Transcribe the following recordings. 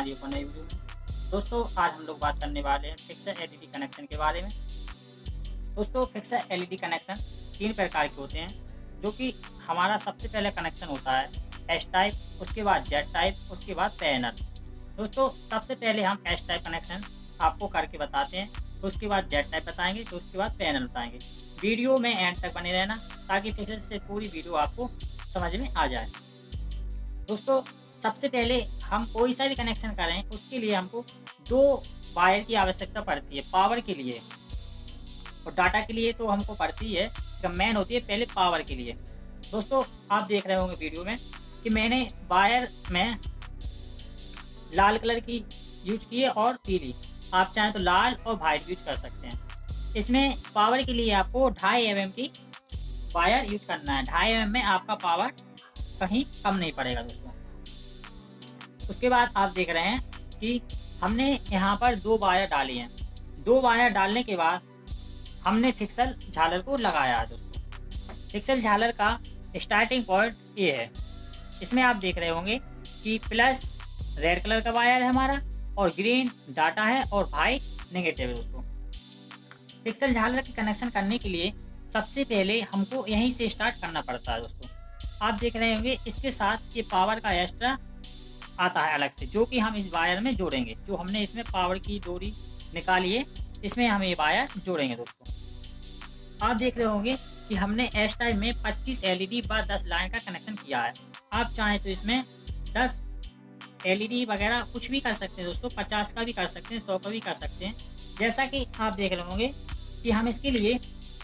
हमारी एक नई वीडियो में। दोस्तों आज हम लोग बात करने वाले हैं फिक्सर एलईडी कनेक्शन के बारे में। दोस्तों फिक्सर एलईडी कनेक्शन 3 प्रकार के होते हैं, जो कि हमारा सबसे पहले कनेक्शन होता है एस टाइप, उसके बाद जेड टाइप, उसके बाद पैनल। दोस्तों सबसे पहले हम एस टाइप कनेक्शन आपको करके बताते हैं, तो उसके बाद जेड टाइप बताएंगे, तो उसके बाद पैनल बताएंगे। वीडियो में एंड तक बने रहना ताकि फिर से पूरी वीडियो आपको समझ में आ जाए। दोस्तों सबसे पहले हम कोई सा भी कनेक्शन करें उसके लिए हमको 2 वायर की आवश्यकता पड़ती है, पावर के लिए और डाटा के लिए तो हमको पड़ती है, मेन होती है पहले पावर के लिए। दोस्तों आप देख रहे होंगे वीडियो में कि मैंने वायर में लाल कलर की यूज की है और पीली, आप चाहें तो लाल और वाइट यूज कर सकते हैं। इसमें पावर के लिए आपको 2.5 mm की वायर यूज करना है। 2.5 mm में आपका पावर कहीं कम नहीं पड़ेगा दोस्तों। उसके बाद आप देख रहे हैं कि हमने यहाँ पर 2 वायर डाली हैं। 2 वायर डालने के बाद हमने फिक्सर झालर को लगाया है दोस्तों। फिक्सर झालर का स्टार्टिंग पॉइंट ये है। इसमें आप देख रहे होंगे कि प्लस रेड कलर का वायर है हमारा और ग्रीन डाटा है और वाइट नेगेटिव है दोस्तों। फिक्सर झालर के कनेक्शन करने के लिए सबसे पहले हमको यहीं से स्टार्ट करना पड़ता है दोस्तों। आप देख रहे होंगे इसके साथ ये पावर का एक्स्ट्रा आता है अलग से, जो कि हम इस वायर में जोड़ेंगे। जो हमने इसमें पावर की डोरी निकाली है, इसमें हम ये वायर जोड़ेंगे दोस्तों। आप देख रहे होंगे कि हमने एस टाइप में 25 एलईडी व 10 लाइन का कनेक्शन किया है। आप चाहें तो इसमें 10 एलईडी वगैरह कुछ भी कर सकते हैं दोस्तों, 50 का भी कर सकते हैं, 100 का भी कर सकते हैं। जैसा कि आप देख रहे होंगे कि हम इसके लिए,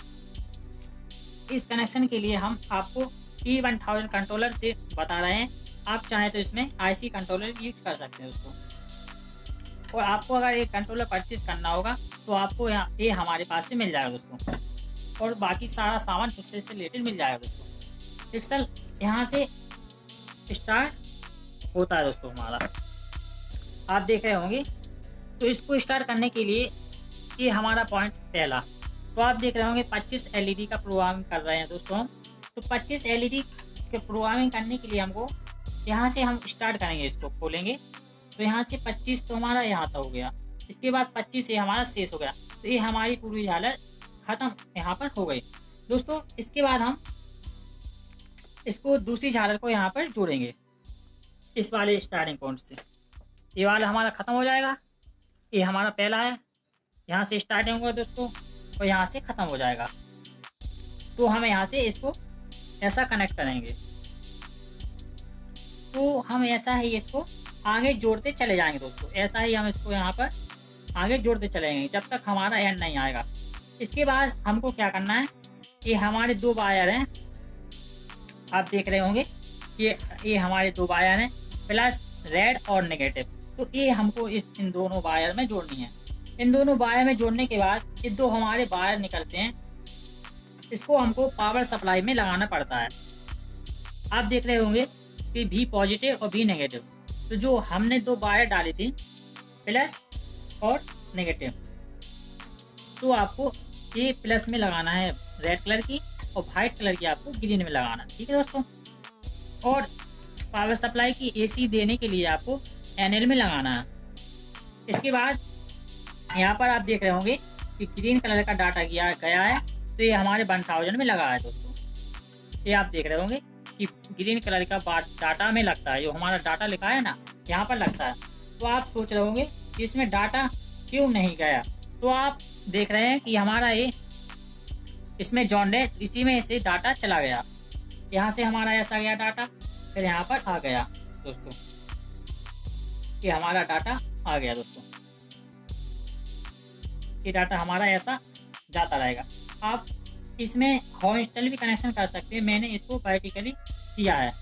इस कनेक्शन के लिए हम आपको T1000 कंट्रोलर से बता रहे हैं। आप चाहें तो इसमें IC कंट्रोलर यूज कर सकते हैं दोस्तों। और आपको अगर एक कंट्रोलर परचेज करना होगा तो आपको ये हमारे पास से मिल जाएगा दोस्तों, और बाकी सारा सामान फिक्सर से रिलेटेड मिल जाएगा दोस्तों। फिक्सर यहाँ से स्टार्ट होता है दोस्तों हमारा, आप देख रहे होंगे। तो इसको स्टार्ट करने के लिए ये हमारा पॉइंट पहला, तो आप देख रहे होंगे 25 एलईडी का प्रोग्रामिंग कर रहे हैं दोस्तों हम। तो 25 एलईडी के प्रोग्रामिंग करने के लिए हमको यहाँ से हम स्टार्ट करेंगे, इसको खोलेंगे तो यहाँ से 25 तो हमारा यहाँ तक हो गया। इसके बाद 25 ये हमारा शेष हो गया, तो ये हमारी पूरी झालर खत्म यहाँ पर हो गई दोस्तों। इसके बाद हम इसको दूसरी झालर को यहाँ पर जोड़ेंगे इस वाले स्टार्टिंग पॉइंट से। ये वाला हमारा खत्म हो जाएगा, ये हमारा पहला है, यहाँ से स्टार्टिंग होगा दोस्तों और यहाँ से खत्म हो जाएगा। तो हम यहाँ से इसको ऐसा कनेक्ट करेंगे, तो हम ऐसा ही इसको आगे जोड़ते चले जाएंगे दोस्तों। ऐसा ही हम इसको यहाँ पर आगे जोड़ते चलेंगे जब तक हमारा एंड नहीं आएगा। इसके बाद हमको क्या करना है, ये हमारे 2 वायर हैं, आप देख रहे होंगे कि ये हमारे 2 वायर हैं, प्लस रेड और नेगेटिव। तो ये हमको इन दोनों वायर में जोड़नी है। इन दोनों वायर में जोड़ने के बाद ये 2 हमारे वायर निकलते हैं, इसको हमको पावर सप्लाई में लगाना पड़ता है। आप देख रहे होंगे कि V पॉजिटिव और V नेगेटिव। तो जो हमने 2 वायर डाली थी प्लस और नेगेटिव, तो आपको ये प्लस में लगाना है रेड कलर की और वाइट कलर की आपको ग्रीन में लगाना, ठीक है दोस्तों। और पावर सप्लाई की AC देने के लिए आपको NL में लगाना है। इसके बाद यहाँ पर आप देख रहे होंगे कि ग्रीन कलर का डाटा गया है, तो ये हमारे 1000 में लगा है दोस्तों। ये आप देख रहे होंगे कि ग्रीन कलर का डाटा में लगता है, जो हमारा डाटा लिखा है ना यहाँ पर लगता है। तो आप सोच रहे होंगे कि इसमें डाटा क्यों नहीं गया, तो आप देख रहे हैं कि हमारा ये इसमें जॉइंट है, इसी में से डाटा चला गया। यहाँ से हमारा ऐसा गया डाटा, फिर यहाँ पर आ गया दोस्तों, ये हमारा डाटा आ गया दोस्तों। ये डाटा हमारा ऐसा जाता रहेगा। आप इसमें हॉरिजॉन्टल भी कनेक्शन कर सकते हैं, मैंने इसको वर्टिकली किया है,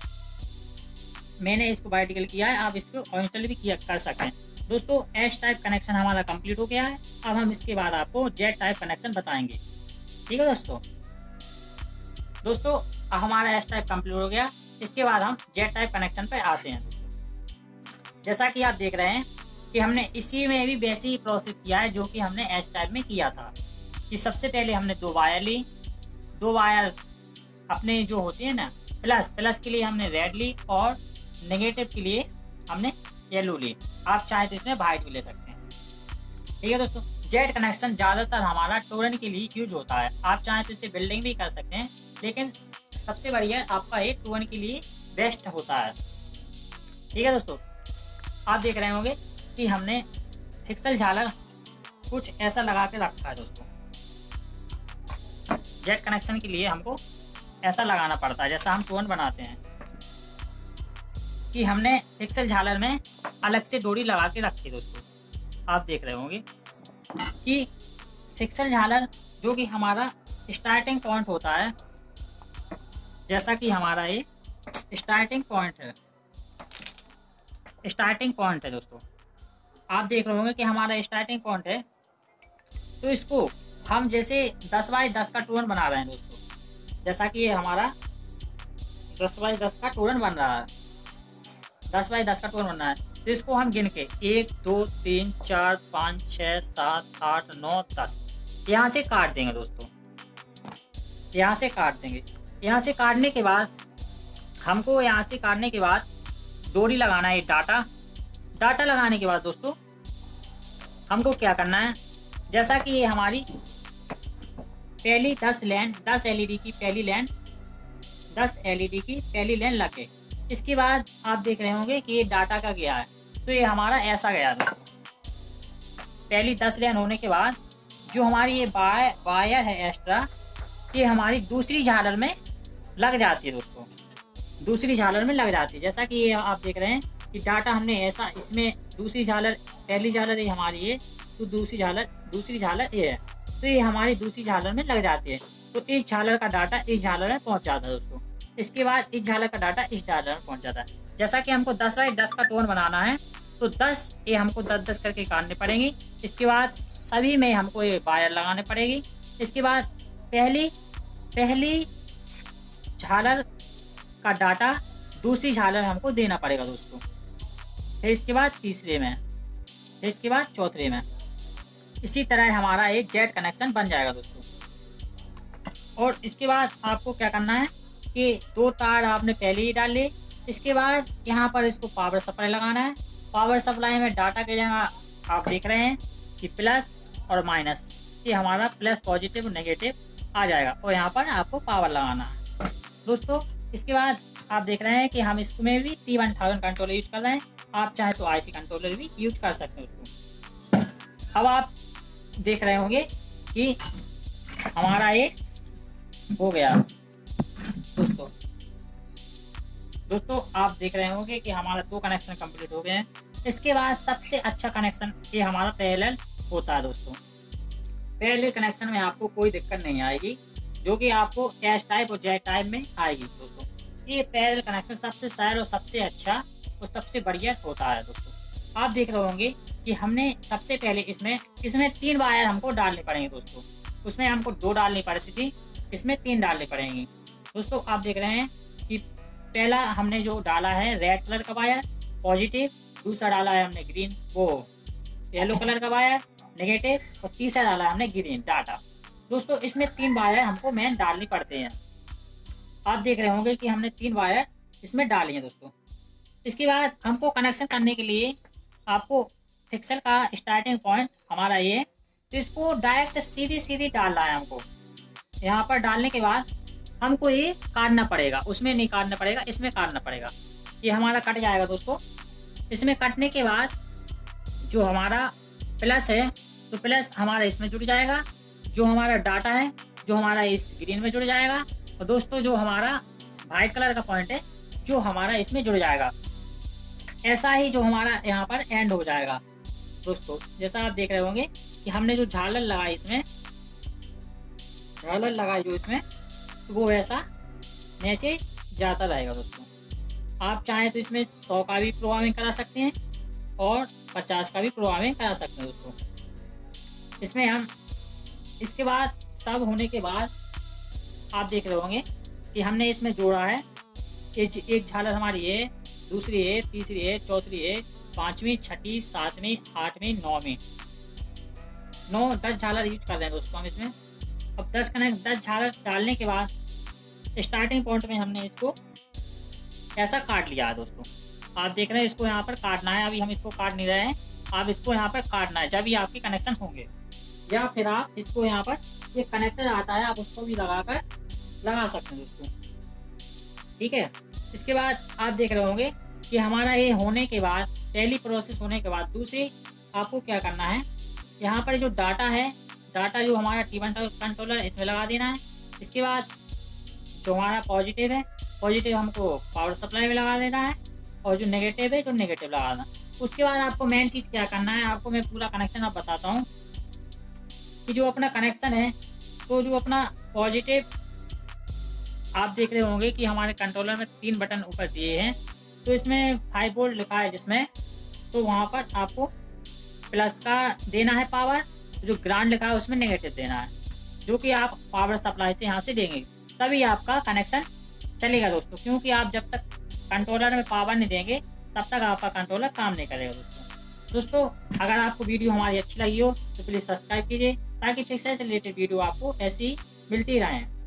आप इसको हॉरिजॉन्टल भी कर सकते हैं दोस्तों। एस टाइप कनेक्शन हमारा कंप्लीट हो गया है। अब हम इसके बाद आपको जेड टाइप कनेक्शन बताएंगे, ठीक है दोस्तों। हमारा एस टाइप कंप्लीट हो गया, इसके बाद हम जेड टाइप कनेक्शन पर आते हैं दोस्तों। जैसा कि आप देख रहे हैं कि हमने इसी में भी वैसे ही प्रोसेस किया है जो कि हमने एस टाइप में किया था। कि सबसे पहले हमने 2 वायर ली, 2 वायर अपने जो होती है ना प्लस के लिए हमने रेड ली और नेगेटिव के लिए हमने येलो ली, आप चाहे तो इसमें वाइट भी ले सकते हैं। ठीक है दोस्तों, जेट कनेक्शन ज़्यादातर हमारा टोरन के लिए यूज होता है। आप चाहें तो इसे बिल्डिंग भी कर सकते हैं, लेकिन सबसे बढ़िया आपका ये टोरन के लिए बेस्ट होता है। ठीक है दोस्तों, आप देख रहे होंगे कि हमने फिक्सल झालर कुछ ऐसा लगा के रखा है दोस्तों। जेट कनेक्शन के लिए हमको ऐसा लगाना पड़ता है, जैसा हम टोरन बनाते हैं कि हमने फिक्सल झालर में अलग से डोरी लगा के रखी दोस्तों। आप देख रहे होंगे कि फिक्सल झालर जो कि हमारा स्टार्टिंग पॉइंट होता है, जैसा कि हमारा ये स्टार्टिंग पॉइंट है दोस्तों। आप देख रहे होंगे कि हमारा स्टार्टिंग पॉइंट है, तो इसको हम जैसे 10 बाई 10 का टोरन बना रहे हैं दोस्तों। जैसा कि ये हमारा 10 बाई 10 का टोरन बन रहा है, 10 बाई 10 का टोरन बन रहा है। तो इसको हम गिन के 1 2 3 4 5 6 7 8 9 10 यहाँ से काट देंगे दोस्तों। यहाँ से काट देंगे। यहाँ से काटने के बाद हमको यहाँ से काटने के बाद डोरी लगाना है, डाटा लगाने के बाद दोस्तों हमको क्या करना है, जैसा कि ये हमारी पहली 10 LED की पहली लाइन 10 LED की पहली लाइन लगे। इसके बाद आप देख रहे होंगे कि ये डाटा का गया है, तो ये हमारा ऐसा गया दोस्तों। पहली 10 लाइन होने के बाद जो हमारी ये वायर है एक्स्ट्रा, ये हमारी दूसरी झालर में लग जाती है दोस्तों, दूसरी झालर में लग जाती है। जैसा कि ये आप देख रहे हैं कि डाटा हमने ऐसा इसमें दूसरी झालर, पहली झालर ये हमारी है, तो दूसरी झालर ये है, तो ये हमारी दूसरी झालर में लग जाती है। तो इस झालर का डाटा इस झालर में पहुंच जाता है दोस्तों। इसके बाद इस झालर का डाटा इस झालर में पहुंच जाता है। जैसा कि हमको 10 बाई 10 का टोरन बनाना है, तो 10 ये हमको 10-10 करके काटने पड़ेंगे। इसके बाद सभी में हमको ये वायर लगाने पड़ेगी। इसके बाद पहली झालर का डाटा दूसरी झालर में हमको देना पड़ेगा दोस्तों। फिर इसके बाद तीसरे में, फिर इसके बाद चौथे में। इसी तरह हमारा एक जेट कनेक्शन बन जाएगा दोस्तों। और इसके बाद आपको क्या करना है कि 2 तार आपने पहले ही डाल लिए। इसके बाद यहाँ पर इसको पावर सप्लाई लगाना है। पावर सप्लाई में डाटा के जगह आप देख रहे हैं कि प्लस और माइनस, ये हमारा प्लस पॉजिटिव नेगेटिव आ जाएगा, और यहाँ पर आपको पावर लगाना है दोस्तों। इसके बाद आप देख रहे हैं कि हम इसमें भी T1000 कंट्रोलर यूज कर रहे हैं। आप चाहे तो IC कंट्रोलर भी यूज कर सकते हैं उसको। अब आप देख रहे होंगे कि हमारा ये हो गया दोस्तों। आप देख रहे होंगे कि हमारा 2 कनेक्शन कंप्लीट हो गए हैं। इसके बाद सबसे अच्छा कनेक्शन ये हमारा पैरेलल होता है दोस्तों। पैरेलल कनेक्शन में आपको कोई दिक्कत नहीं आएगी, जो कि आपको एस टाइप और जेड टाइप में आएगी दोस्तों। ये पैरेलल कनेक्शन सबसे सरल और सबसे अच्छा और सबसे बढ़िया होता है दोस्तों। आप देख रहे होंगे कि हमने सबसे पहले इसमें 3 वायर हमको डालने पड़ेंगे दोस्तों। उसमें हमको 2 डालनी पड़ती थी, इसमें 3 डालनी पड़ेंगी दोस्तों। आप देख रहे हैं कि पहला हमने जो डाला है रेड कलर का वायर पॉजिटिव, दूसरा डाला है हमने ग्रीन येलो कलर का वायर नेगेटिव, और तीसरा डाला है हमने ग्रीन डाटा दोस्तों। इसमें 3 वायर हमको मेन डालनी पड़ते हैं। आप देख रहे होंगे कि हमने 3 वायर इसमें डाली है दोस्तों। इसके बाद हमको कनेक्शन करने के लिए आपको फिक्सल का स्टार्टिंग पॉइंट हमारा ये, तो इसको डायरेक्ट सीधी डालना है हमको। यहाँ पर डालने के बाद हमको ये काटना पड़ेगा, उसमें नहीं काटना पड़ेगा, इसमें काटना पड़ेगा। ये हमारा कट जाएगा दोस्तों। इसमें कटने के बाद जो हमारा प्लस है, तो प्लस हमारा इसमें जुड़ जाएगा। जो हमारा डाटा है जो हमारा इस ग्रीन में जुड़ जाएगा, और दोस्तों जो हमारा वाइट कलर का पॉइंट है जो हमारा इसमें जुड़ जाएगा। ऐसा ही जो हमारा यहाँ पर एंड हो जाएगा दोस्तों। जैसा आप देख रहे होंगे कि हमने जो झालर लगाई इसमें, तो वो ऐसा नीचे जाता रहेगा दोस्तों। आप चाहें तो इसमें 100 का भी प्रोग्रामिंग करा सकते हैं और 50 का भी प्रोग्रामिंग करा सकते हैं दोस्तों। इसमें हम इसके बाद सब होने के बाद आप देख रहे होंगे कि हमने इसमें जोड़ा है। एक झालर हमारी है, दूसरी है, तीसरी है, चौथी है, 5वीं, 6वीं, 7वीं, 8वीं, 9वीं, 9-10 झालर यूज कर रहे हैं दोस्तों हम इसमें। अब 10 झालर डालने के बाद स्टार्टिंग पॉइंट में हमने इसको ऐसा काट लिया है दोस्तों। आप देख रहे हैं इसको यहाँ पर काटना है। अभी हम इसको काट नहीं रहे हैं, आप इसको यहाँ पर काटना है जब ये आपके कनेक्शन होंगे। या फिर आप इसको यहाँ पर ये कनेक्टर आता है, आप उसको भी लगा सकते हैं दोस्तों। ठीक है, इसके बाद आप देख रहे होंगे कि हमारा ये होने के बाद, पहली प्रोसेस होने के बाद दूसरी आपको क्या करना है, यहाँ पर जो डाटा है, डाटा जो हमारा T1 कंट्रोलर इसमें लगा देना है। इसके बाद जो हमारा पॉजिटिव है, पॉजिटिव हमको पावर सप्लाई में लगा देना है, और जो नेगेटिव है, जो नेगेटिव लगा देना। उसके बाद आपको मेन चीज़ क्या करना है, आपको मैं पूरा कनेक्शन आप बताता हूँ कि जो अपना कनेक्शन है, तो जो अपना पॉजिटिव आप देख रहे होंगे कि हमारे कंट्रोलर में 3 बटन ऊपर दिए हैं, तो इसमें 5 वोल्ट लिखा है जिसमें, तो वहाँ पर आपको प्लस का देना है पावर, जो ग्राउंड लिखा है उसमें नेगेटिव देना है, जो कि आप पावर सप्लाई से यहाँ से देंगे, तभी आपका कनेक्शन चलेगा दोस्तों। क्योंकि आप जब तक कंट्रोलर में पावर नहीं देंगे तब तक आपका कंट्रोलर काम नहीं करेगा दोस्तों। अगर आपको वीडियो हमारी अच्छी लगी हो तो प्लीज़ सब्सक्राइब कीजिए, ताकि फिक्सर से रिलेटेड वीडियो आपको ऐसी मिलती रहें।